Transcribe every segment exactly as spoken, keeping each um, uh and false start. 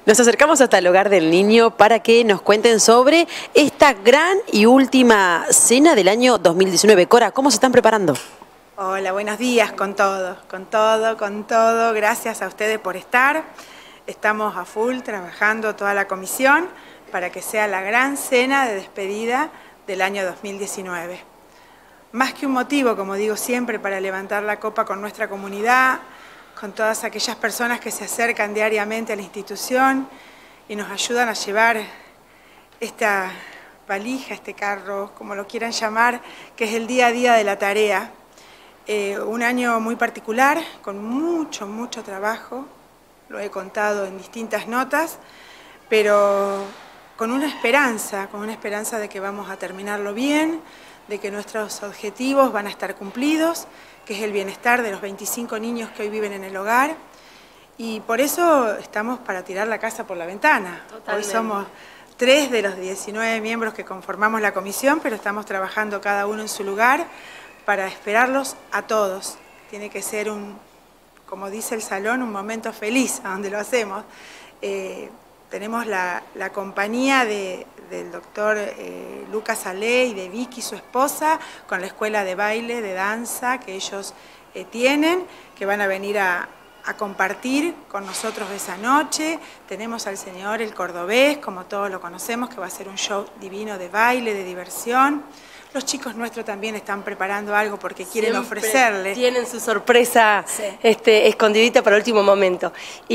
Nos acercamos hasta el Hogar del Niño para que nos cuenten sobre esta gran y última cena del año dos mil diecinueve. Cora, ¿cómo se están preparando? Hola, buenos días con todo, con todo, con todo. Gracias a ustedes por estar. Estamos a full trabajando toda la comisión para que sea la gran cena de despedida del año dos mil diecinueve. Más que un motivo, como digo siempre, para levantar la copa con nuestra comunidad, con todas aquellas personas que se acercan diariamente a la institución y nos ayudan a llevar esta valija, este carro, como lo quieran llamar, que es el día a día de la tarea. Eh, un año muy particular, con mucho, mucho trabajo, lo he contado en distintas notas, pero con una esperanza, con una esperanza de que vamos a terminarlo bien, de que nuestros objetivos van a estar cumplidos, que es el bienestar de los veinticinco niños que hoy viven en el hogar, y por eso estamos para tirar la casa por la ventana. Totalmente. Hoy somos tres de los diecinueve miembros que conformamos la comisión, pero estamos trabajando cada uno en su lugar para esperarlos a todos. Tiene que ser un, como dice el salón, un momento feliz a donde lo hacemos. Eh, tenemos la, la compañía de, del doctor eh, Lucas Ale y de Vicky, su esposa, con la escuela de baile, de danza que ellos eh, tienen, que van a venir a, a compartir con nosotros esa noche. Tenemos al señor El Cordobés, como todos lo conocemos, que va a hacer un show divino de baile, de diversión. Los chicos nuestros también están preparando algo porque quieren Siempre ofrecerle. Tienen su sorpresa sí. este, escondidita para el último momento.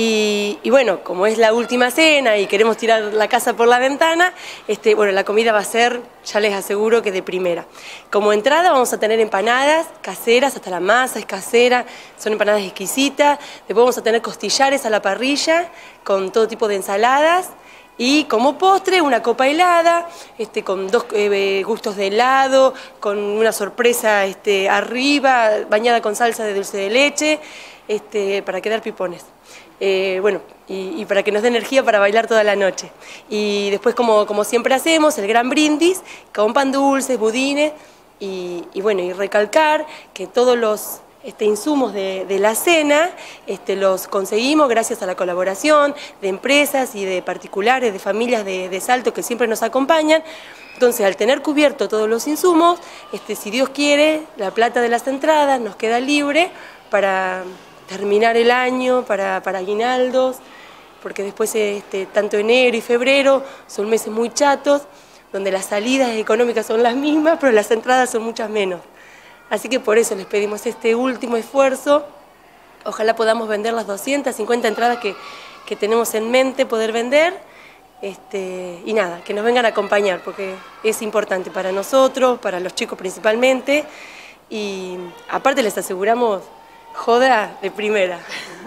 Y, y bueno, como es la última cena y queremos tirar la casa por la ventana, este, bueno, la comida va a ser, ya les aseguro, que de primera. Como entrada vamos a tener empanadas caseras, hasta la masa es casera, son empanadas exquisitas. Después vamos a tener costillares a la parrilla con todo tipo de ensaladas. Y como postre, una copa helada, este, con dos eh, gustos de helado, con una sorpresa este, arriba, bañada con salsa de dulce de leche, este, para quedar pipones. Eh, bueno, y, y para que nos dé energía para bailar toda la noche. Y después, como, como siempre hacemos, el gran brindis, con pan dulce, budines, y, y bueno, y recalcar que todos los Este, insumos de, de la cena este, los conseguimos gracias a la colaboración de empresas y de particulares, de familias de, de Salto que siempre nos acompañan. Entonces, al tener cubierto todos los insumos, este, si Dios quiere, la plata de las entradas nos queda libre para terminar el año, para, para aguinaldos, porque después este, tanto enero y febrero son meses muy chatos, donde las salidas económicas son las mismas, pero las entradas son muchas menos. Así que por eso les pedimos este último esfuerzo. Ojalá podamos vender las doscientas cincuenta entradas que, que tenemos en mente poder vender. Este, y nada, que nos vengan a acompañar, porque es importante para nosotros, para los chicos principalmente. Y aparte les aseguramos joda de primera.